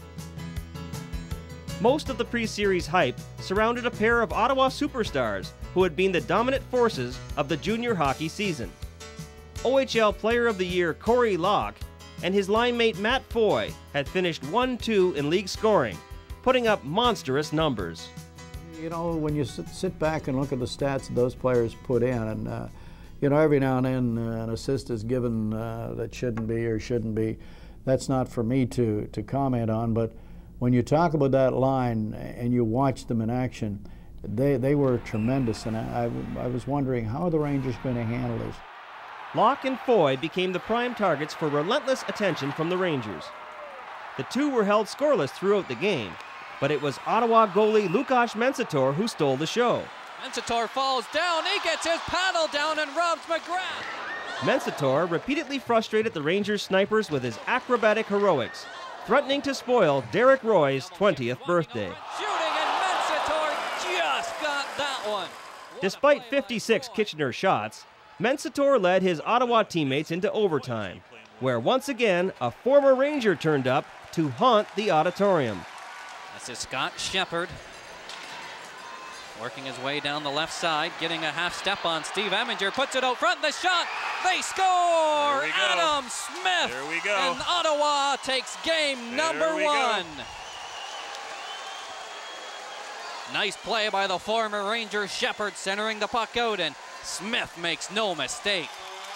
Most of the pre-series hype surrounded a pair of Ottawa superstars who had been the dominant forces of the junior hockey season. OHL Player of the Year Corey Locke and his line mate Matt Foy had finished 1-2 in league scoring, putting up monstrous numbers. You know, when you sit back and look at the stats that those players put in, and you know, every now and then an assist is given that shouldn't be or shouldn't be. That's not for me to comment on, but when you talk about that line and you watch them in action, they were tremendous, and I was wondering, how are the Rangers going to handle this? Locke and Foy became the prime targets for relentless attention from the Rangers. The two were held scoreless throughout the game, but it was Ottawa goalie Lukáš Mensator who stole the show. Mensator falls down, he gets his paddle down and robs McGrath. Mensator repeatedly frustrated the Rangers snipers with his acrobatic heroics, threatening to spoil Derek Roy's 20th birthday. Shooting, and Mensator just got that one. Despite 56 Kitchener shots, Mensator led his Ottawa teammates into overtime, where once again a former Ranger turned up to haunt the auditorium. A This is Scott Shepard working his way down the left side, getting a half step on Steve Eminger, puts it out front, the shot, they score! Adam Smith! There we go. And Ottawa takes game number one. Nice play by the former Ranger Shepard, centering the puck out, and Smith makes no mistake.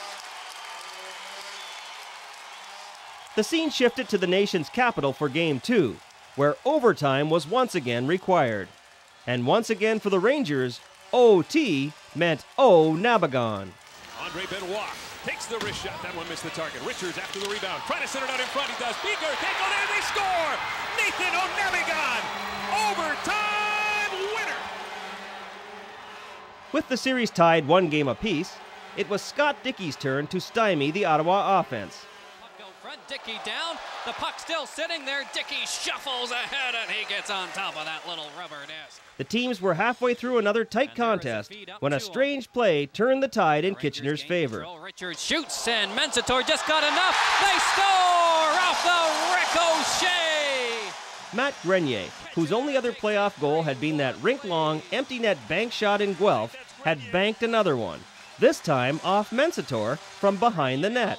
The scene shifted to the nation's capital for Game 2, where overtime was once again required. And once again for the Rangers, OT meant O Nabagon. Andre Benoit takes the wrist shot. That one missed the target. Richards after the rebound. Trying to center it out in front. He does. Beaker can't go there. They score! Nathan O'Nabagon! Overtime winner! With the series tied 1 game apiece, it was Scott Dickey's turn to stymie the Ottawa offense. Front, Dickey down, the puck still sitting there. Dickey shuffles ahead and he gets on top of that little rubber disc. The teams were halfway through another tight contest when a strange play turned the tide in Kitchener's favor. Richards shoots and Mensator just got enough. They score off the ricochet. Matt Grenier, whose only other playoff goal had been that rink-long empty net bank shot in Guelph, had banked another one, this time off Mensator from behind the net.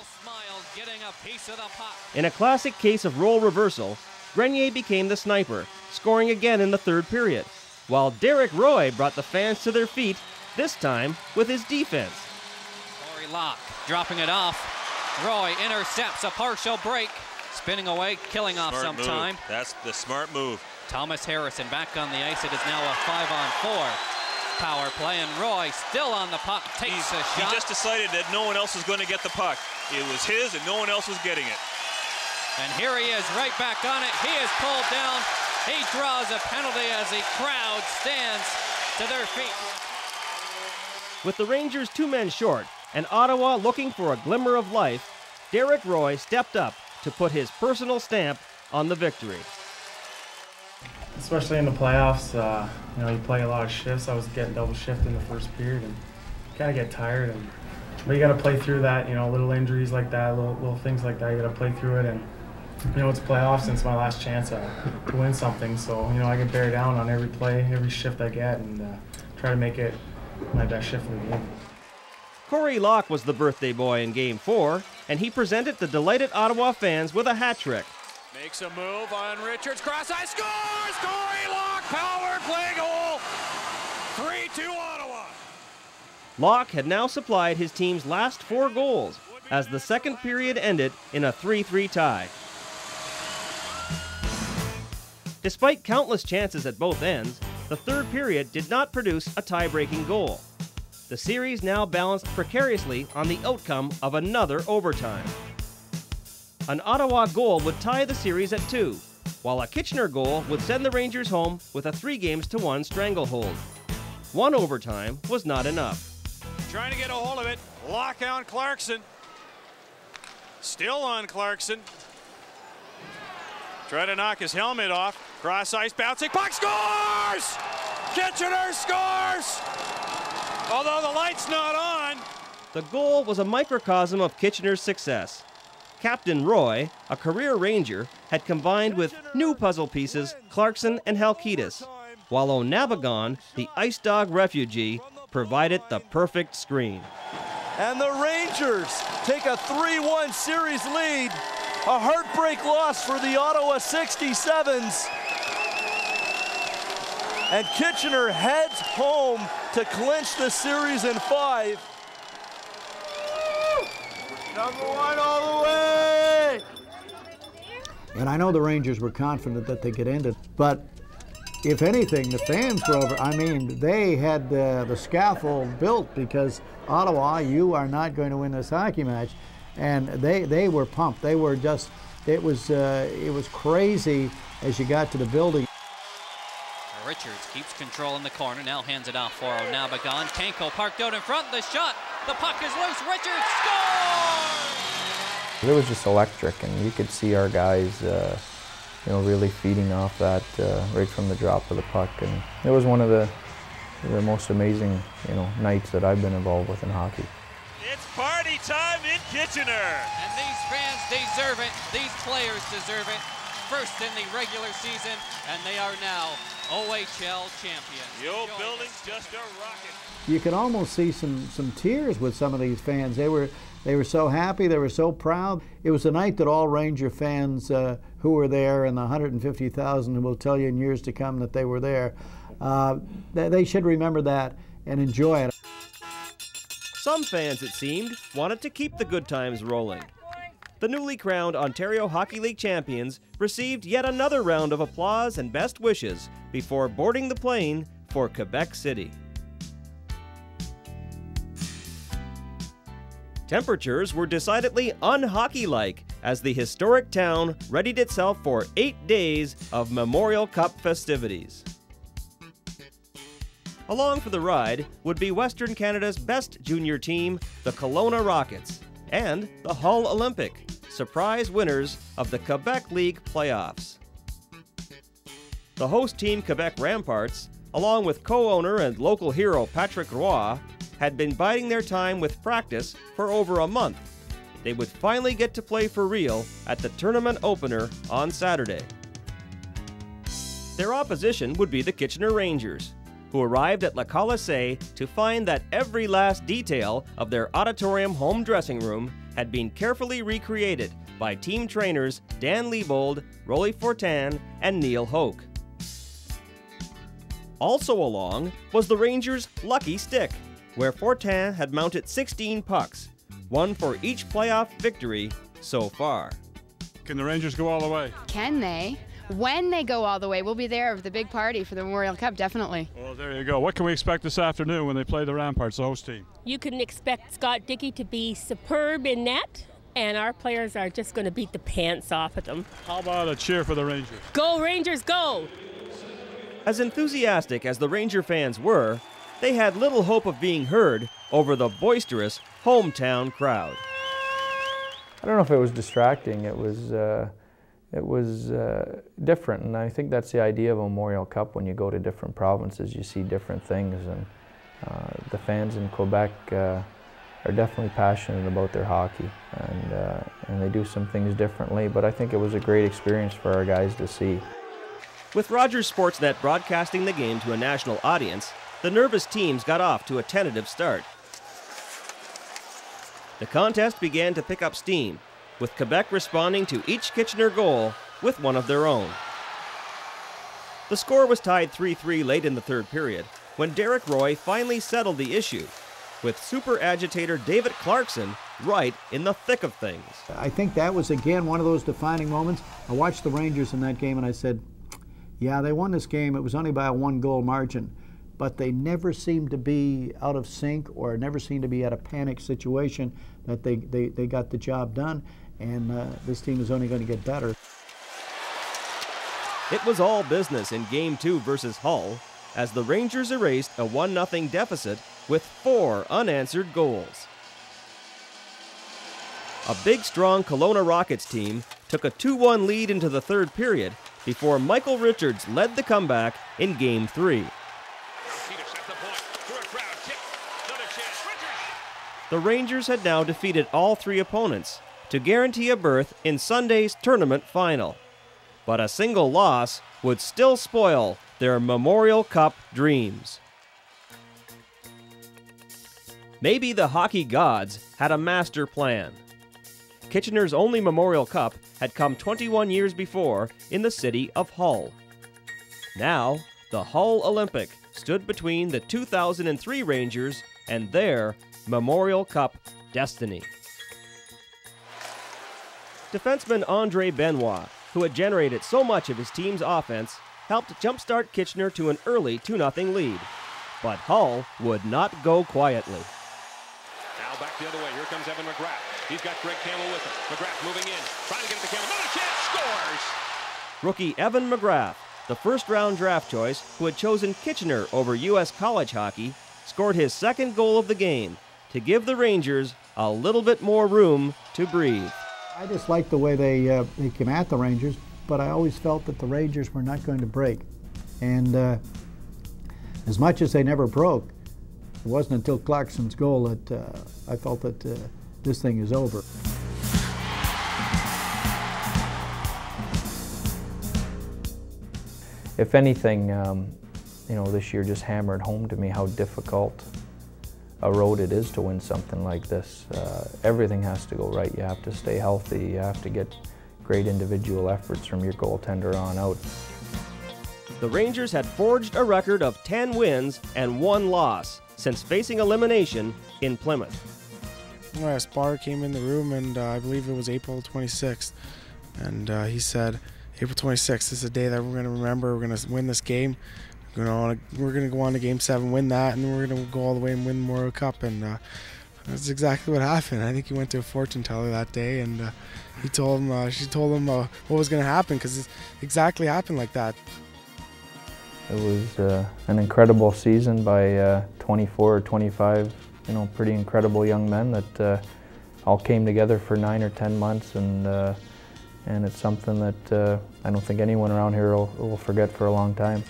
In a classic case of role reversal, Grenier became the sniper, scoring again in the third period, while Derek Roy brought the fans to their feet, this time with his defense. Corey Locke dropping it off. Roy intercepts a partial break, spinning away, killing off some time. That's the smart move. Thomas Harrison back on the ice. It is now a 5-on-4 power play, and Roy still on the puck, takes a shot. He just decided that no one else was going to get the puck. It was his and no one else was getting it. And here he is right back on it. He is pulled down. He draws a penalty as the crowd stands to their feet. With the Rangers 2 men short and Ottawa looking for a glimmer of life, Derek Roy stepped up to put his personal stamp on the victory. Especially in the playoffs, you know, you play a lot of shifts. I was getting double shift in the first period and kind of get tired. But you got to play through that, you know, little injuries like that, little things like that. You got to play through it, and you know, it's playoffs and it's my last chance to win something. So you know, I get bear down on every play, every shift I get, and try to make it my best shift of the game. Corey Locke was the birthday boy in Game 4, and he presented the delighted Ottawa fans with a hat trick. Makes a move on Richards, cross ice, scores! Corey Locke, power play goal! 3-2 Ottawa. Locke had now supplied his team's last 4 goals as the second period ended in a 3-3 tie. Despite countless chances at both ends, the third period did not produce a tie-breaking goal. The series now balanced precariously on the outcome of another overtime. An Ottawa goal would tie the series at 2, while a Kitchener goal would send the Rangers home with a 3-1 stranglehold. One overtime was not enough. Trying to get a hold of it. Lock on Clarkson. Still on Clarkson. Try to knock his helmet off. Cross ice, bouncing puck, scores! Kitchener scores! Although the light's not on. The goal was a microcosm of Kitchener's success. Captain Roy, a career Ranger, had combined with new puzzle pieces Clarkson and Halkitis, while O'Nabagon, the Ice Dog refugee, provided the perfect screen. And the Rangers take a 3-1 series lead. A heartbreak loss for the Ottawa 67s. And Kitchener heads home to clinch the series in 5. Number 1 all the way! And I know the Rangers were confident that they could end it, but if anything, the fans were over. I mean, they had the scaffold built because Ottawa, you are not going to win this hockey match. And they were pumped. They were just, it was crazy as you got to the building. Richards keeps control in the corner, now hands it off for O'Nabagon. Kanko parked out in front, the shot, the puck is loose, Richards scores! It was just electric, and you could see our guys you know, really feeding off that right from the drop of the puck, and it was one of the most amazing, you know, nights that I've been involved with in hockey. It's party time in Kitchener! And these fans deserve it, these players deserve it. first in the regular season, and they are now OHL champions. The old building's just a rocket. You could almost see some tears with some of these fans. They were so happy, they were so proud. It was a night that all Ranger fans who were there, and the 150,000 who will tell you in years to come that they were there, they should remember that and enjoy it. Some fans, it seemed, wanted to keep the good times rolling. The newly crowned Ontario Hockey League champions received yet another round of applause and best wishes before boarding the plane for Quebec City. Temperatures were decidedly un-hockey-like as the historic town readied itself for 8 days of Memorial Cup festivities. Along for the ride would be Western Canada's best junior team, the Kelowna Rockets, and the Hull Olympic, surprise winners of the Quebec League playoffs. The host team Quebec Ramparts, along with co-owner and local hero Patrick Roy, had been biding their time with practice for over a month. They would finally get to play for real at the tournament opener on Saturday. Their opposition would be the Kitchener Rangers, who arrived at Le Colisée to find that every last detail of their auditorium home dressing room had been carefully recreated by team trainers Dan Liebold, Rolly Fortin, and Neil Hoke. Also along was the Rangers' lucky stick, where Fortin had mounted 16 pucks, one for each playoff victory so far. Can the Rangers go all the way? Can they? When they go all the way, we'll be there for the big party for the Memorial Cup, definitely. Well, there you go. What can we expect this afternoon when they play the Ramparts, the host team? You can expect Scott Dickey to be superb in net, and our players are just going to beat the pants off of them. How about a cheer for the Rangers? Go Rangers, go! As enthusiastic as the Ranger fans were, they had little hope of being heard over the boisterous hometown crowd. I don't know if it was distracting. It was different, and I think that's the idea of a Memorial Cup. When you go to different provinces, you see different things, and the fans in Quebec are definitely passionate about their hockey, and they do some things differently, but I think it was a great experience for our guys to see. With Rogers Sportsnet broadcasting the game to a national audience, the nervous teams got off to a tentative start. The contest began to pick up steam, with Quebec responding to each Kitchener goal with one of their own. The score was tied 3-3 late in the third period, when Derek Roy finally settled the issue, with super agitator David Clarkson right in the thick of things. I think that was, again, one of those defining moments. I watched the Rangers in that game and I said, yeah, they won this game. It was only by a 1-goal margin, but they never seemed to be out of sync or never seemed to be at a panic situation that they got the job done, and this team is only going to get better. It was all business in Game 2 versus Hull, as the Rangers erased a 1-0 deficit with 4 unanswered goals. A big, strong Kelowna Rockets team took a 2-1 lead into the third period before Michael Richards led the comeback in Game 3. The Rangers had now defeated all 3 opponents to guarantee a berth in Sunday's tournament final. But a single loss would still spoil their Memorial Cup dreams. Maybe the hockey gods had a master plan. Kitchener's only Memorial Cup had come 21 years before in the city of Hull. Now, the Hull Olympic stood between the 2003 Rangers and their Memorial Cup destiny. Defenseman Andre Benoit, who had generated so much of his team's offense, helped jumpstart Kitchener to an early 2-0 lead. But Hull would not go quietly. Now back the other way. Here comes Evan McGrath. He's got Greg Campbell with him. McGrath moving in, trying to get it to Campbell. Another chance, scores! Rookie Evan McGrath, the first-round draft choice who had chosen Kitchener over U.S. college hockey, scored his second goal of the game to give the Rangers a little bit more room to breathe. I just liked the way they came at the Rangers, but I always felt that the Rangers were not going to break. And as much as they never broke, it wasn't until Clarkson's goal that I felt that this thing is over. if anything, you know, this year just hammered home to me how difficult a road it is to win something like this. Everything has to go right. You have to stay healthy. You have to get great individual efforts from your goaltender on out. The Rangers had forged a record of 10 wins and 1 loss since facing elimination in Plymouth. Spar came in the room, and I believe it was April 26th, and he said, April 26th is the day that we're going to remember. We're going to win this game. We're going to go on to Game 7, win that, and then we're going to go all the way and win the Memorial Cup. And that's exactly what happened. I think he went to a fortune teller that day, and she told him what was going to happen, because it exactly happened like that. It was an incredible season by 24 or 25, you know, pretty incredible young men that all came together for 9 or 10 months, and it's something that I don't think anyone around here will forget for a long time.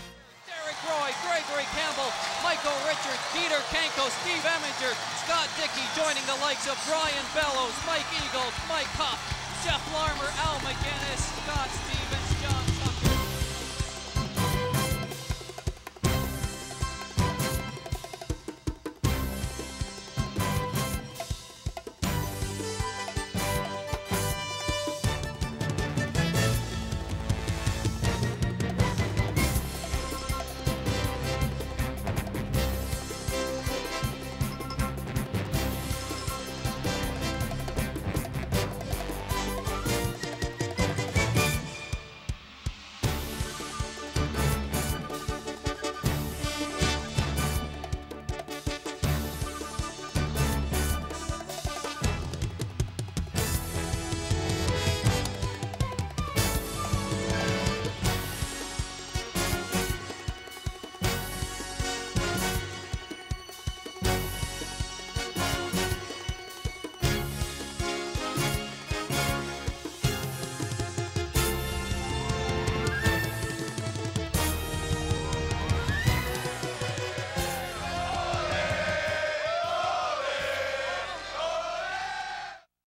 Peter Kanko, Steve Eminger, Scott Dickey joining the likes of Brian Bellows, Mike Eagles, Mike Huff, Jeff Larmer, Al McGinnis, Scott Stevens,